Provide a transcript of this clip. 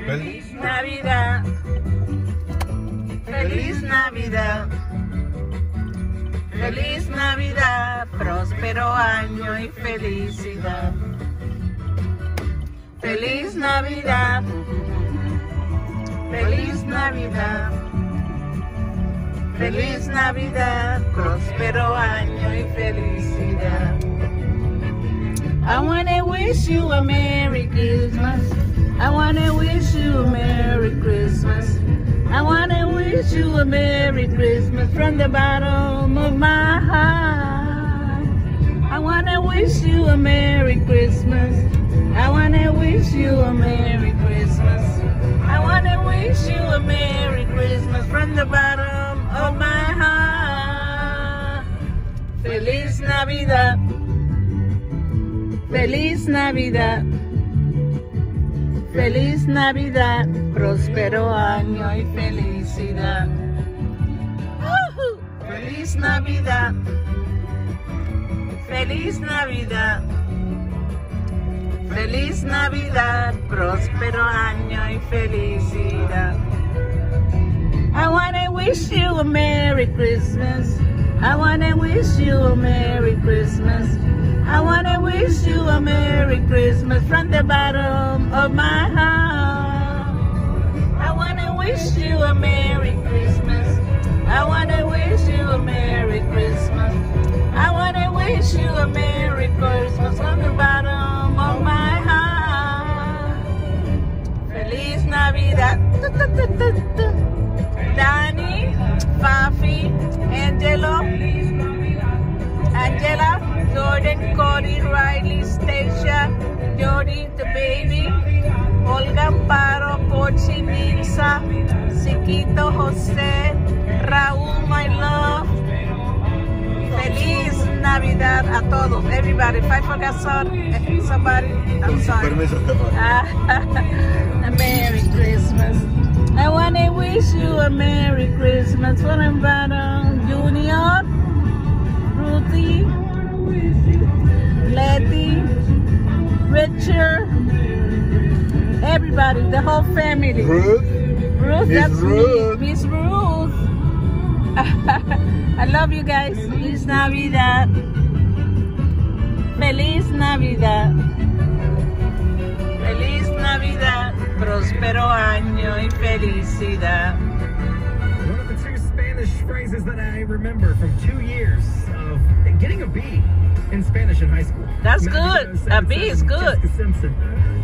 Feliz Navidad. Feliz Navidad. Feliz Navidad, próspero año y felicidad. Feliz Navidad. Feliz Navidad. Feliz Navidad, próspero año y felicidad. I wanna wish you a Merry Christmas. I wanna wish you a Merry Christmas. I wanna wish you a Merry Christmas from the bottom of my heart. I wanna wish you a Merry Christmas. I wanna wish you a Merry Christmas. I wanna wish you a Merry Christmas from the bottom of my heart. Feliz Navidad. Feliz Navidad. Feliz Navidad, próspero año y felicidad. Feliz Navidad. Feliz Navidad. Feliz Navidad, próspero año y felicidad. I wanna wish you a Merry Christmas. I wanna wish you a Merry Christmas. I wanna wish you a Merry Christmas from the bottom of my heart. I wanna wish you a Merry Christmas. I wanna wish you a Merry Christmas. I wanna wish you a Merry Christmas from the bottom of my heart. Feliz Navidad. Danny, Fafi, Angela, Jordan, Cody, Riley, Stacia, Jody, the baby, Olga, Amparo, Pochi, Nilsa, Siquito, Jose, Raúl, my love. Feliz Navidad a todos, everybody. If I forgot somebody, I'm sorry. A Merry Christmas. I want to wish you a Merry Christmas from Embarado, Junior, Ruthie, Letty, Richard, everybody, the whole family. Ruth, that's Ruth. me, Miss Ruth. I love you guys. Feliz Navidad. Feliz Navidad. Feliz Navidad. Próspero año y felicidad. One of the two Spanish phrases that I remember from 2 years of getting a B in Spanish in high school. That's good. A B is good. Jessica Simpson.